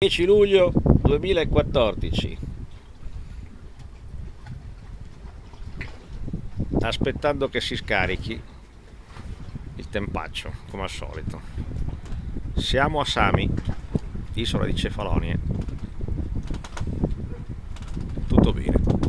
10 luglio 2014, aspettando che si scarichi il tempaccio, come al solito. Siamo a Sami, isola di Cefalonie. Tutto bene.